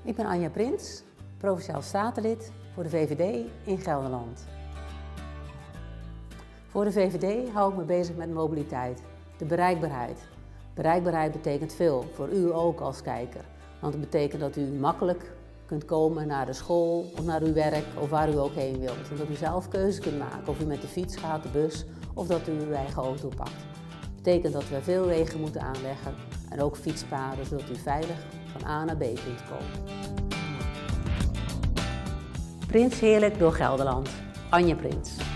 Ik ben Anja Prins, Provinciaal Statenlid voor de VVD in Gelderland. Voor de VVD hou ik me bezig met mobiliteit, de bereikbaarheid. Bereikbaarheid betekent veel, voor u ook als kijker. Want het betekent dat u makkelijk kunt komen naar de school of naar uw werk of waar u ook heen wilt. En dat u zelf keuze kunt maken of u met de fiets gaat, de bus of dat u uw eigen auto pakt. Het betekent dat we veel wegen moeten aanleggen en ook fietspaden zodat u veilig van A naar B kunt komen. Prins heerlijk door Gelderland. Anja Prins.